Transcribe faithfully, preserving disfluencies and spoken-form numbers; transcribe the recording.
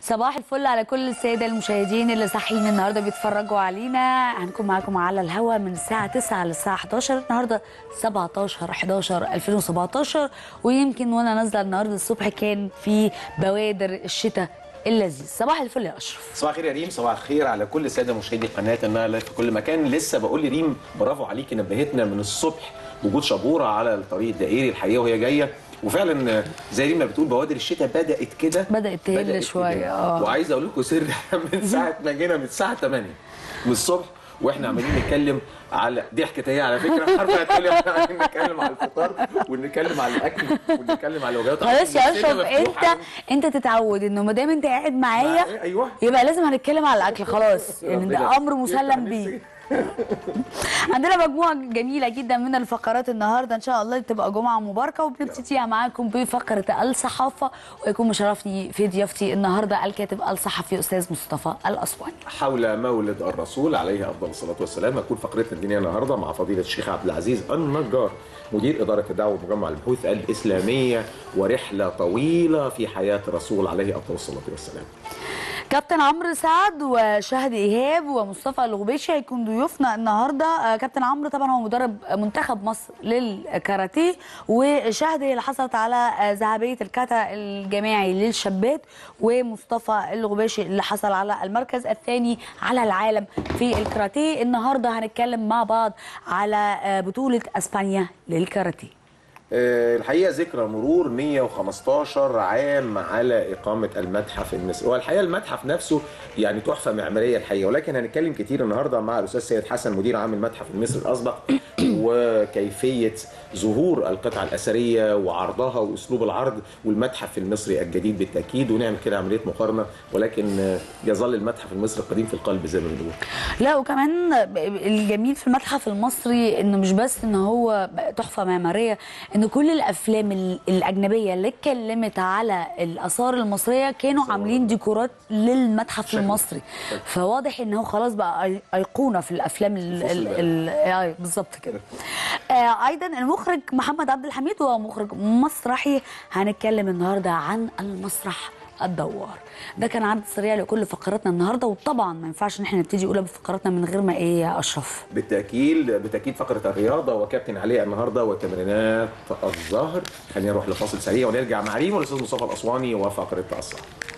صباح الفل على كل الساده المشاهدين اللي صاحيين النهارده بيتفرجوا علينا. هنكون معاكم على الهوا من الساعه تسعة للساعه حداشر، النهارده سبعتاشر حداشر ألفين وسبعتاشر، ويمكن وانا نازله النهارده الصبح كان في بوادر الشتاء اللذيذ. صباح الفل يا اشرف. صباح الخير يا ريم، صباح الخير على كل الساده مشاهدي قناه النهار لايف في كل مكان. لسه بقول لريم برافو عليكي، نبهتنا من الصبح وجود شبوره على الطريق الدائري الحقيقه وهي جايه، وفعلا زي ريم ما بتقول بوادر الشتاء بدات كده بدات تقل شويه. اه وعايز اقول لكم سر من ساعه ما جينا من الساعه تمانية من الصبح واحنا عمالين نتكلم على دي حكايه على فكره عارفه هتقولي احنا عايزين نتكلم على الفطار ونتكلم على الاكل ونتكلم على الوجبات. خلاص يا اشرف، انت انت تتعود انه ما دام انت قاعد معايا ايوه يبقى لازم هنتكلم على الاكل خلاص، يعني ده امر مسلم بيه. عندنا مجموعه جميله جدا من الفقرات النهارده، ان شاء الله تبقى جمعه مباركه، وبنبتديها معاكم بفقره الصحافه، ويكون مشرفني في ضيافتي النهارده الكاتب الصحفي استاذ مصطفى الاسواني. حول مولد الرسول عليه افضل الصلاه والسلام هتكون فقرتنا الدينيه النهارده مع فضيله الشيخ عبد العزيز النجار، مدير اداره الدعوه ومجمع البحوث الاسلاميه، ورحله طويله في حياه الرسول عليه افضل الصلاه والسلام. كابتن عمرو سعد وشهد ايهاب ومصطفى الغبيشي هيكون ضيوفنا النهارده. كابتن عمرو طبعا هو مدرب منتخب مصر للكاراتيه، وشهد هي اللي حصلت على ذهبيه الكاتا الجماعي للشابات، ومصطفى الغبيشي اللي حصل على المركز الثاني على العالم في الكاراتيه. النهارده هنتكلم مع بعض على بطوله اسبانيا للكاراتيه. الحقيقه ذكرى مرور مية وخمستاشر عام على اقامه المتحف المصري، والحقيقه المتحف نفسه يعني تحفه معماريه الحقيقه، ولكن هنتكلم كتير النهارده مع الاستاذ سيد حسن مدير عام المتحف المصري الاسبق وكيفيه ظهور القطعه الاثريه وعرضها واسلوب العرض والمتحف المصري الجديد بالتاكيد، ونعمل كده عمليه مقارنه، ولكن يظل المتحف المصري القديم في القلب زي ما بنقول. لا وكمان الجميل في المتحف المصري انه مش بس ان هو تحفه معماريه، ان كل الافلام الاجنبيه اللي اتكلمت على الاثار المصريه كانوا عاملين ديكورات للمتحف شكل. المصري، فواضح ان هو خلاص بقى ايقونه في الافلام ال بالظبط كده. آه ايضا المخرج محمد عبد الحميد هو مخرج مسرحي، هنتكلم النهارده عن المسرح الدوار. ده كان عرض سريع لكل فقراتنا النهارده، وطبعا ما ينفعش ان احنا نبتدي اولى بفقراتنا من غير ما ايه يا اشرف؟ بالتاكيد بالتاكيد فقره الرياضه وكابتن علي النهارده وتمرينات الظهر. خلينا نروح لفاصل سريع ونرجع مع ريم والاستاذ مصطفى الاسواني وفقره الصحه.